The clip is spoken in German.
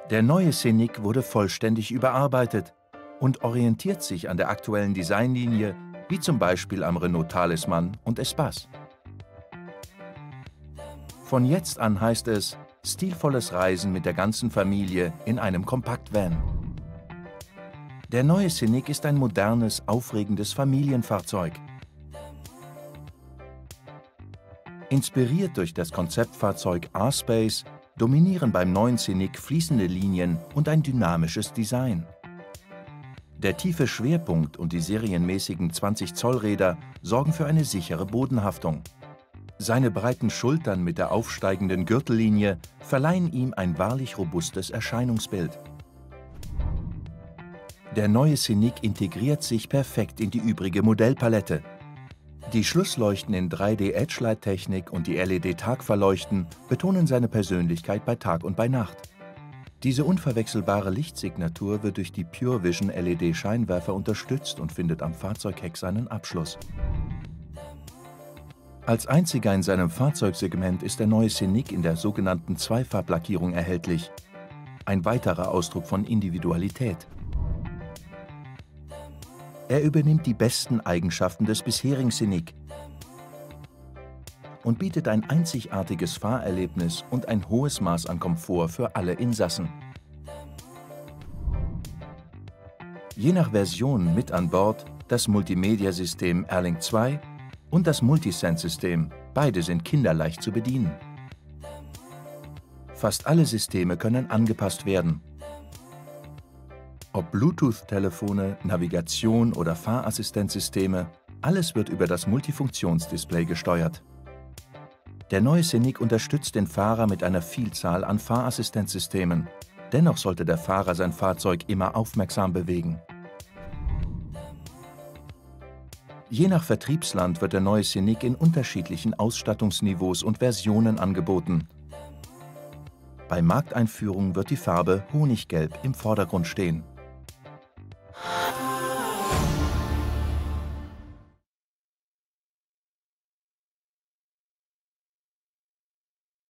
Der neue Scenic wurde vollständig überarbeitet und orientiert sich an der aktuellen Designlinie, wie zum Beispiel am Renault Talisman und Espace. Von jetzt an heißt es stilvolles Reisen mit der ganzen Familie in einem Kompaktvan. Der neue Scenic ist ein modernes, aufregendes Familienfahrzeug. Inspiriert durch das Konzeptfahrzeug R-Space dominieren beim neuen Scenic fließende Linien und ein dynamisches Design. Der tiefe Schwerpunkt und die serienmäßigen 20-Zoll-Räder sorgen für eine sichere Bodenhaftung. Seine breiten Schultern mit der aufsteigenden Gürtellinie verleihen ihm ein wahrlich robustes Erscheinungsbild. Der neue Scenic integriert sich perfekt in die übrige Modellpalette. Die Schlussleuchten in 3D-Edge-Light-Technik und die LED-Tagverleuchten betonen seine Persönlichkeit bei Tag und bei Nacht. Diese unverwechselbare Lichtsignatur wird durch die Pure Vision LED-Scheinwerfer unterstützt und findet am Fahrzeugheck seinen Abschluss. Als einziger in seinem Fahrzeugsegment ist der neue Scenic in der sogenannten Zweifarblackierung erhältlich. Ein weiterer Ausdruck von Individualität. Er übernimmt die besten Eigenschaften des bisherigen Scenic und bietet ein einzigartiges Fahrerlebnis und ein hohes Maß an Komfort für alle Insassen. Je nach Version mit an Bord das Multimedia-System Airlink 2 und das Multisense-System, beide sind kinderleicht zu bedienen. Fast alle Systeme können angepasst werden. Ob Bluetooth-Telefone, Navigation oder Fahrassistenzsysteme, alles wird über das Multifunktionsdisplay gesteuert. Der neue Scenic unterstützt den Fahrer mit einer Vielzahl an Fahrassistenzsystemen. Dennoch sollte der Fahrer sein Fahrzeug immer aufmerksam bewegen. Je nach Vertriebsland wird der neue Scenic in unterschiedlichen Ausstattungsniveaus und Versionen angeboten. Bei Markteinführung wird die Farbe Honiggelb im Vordergrund stehen.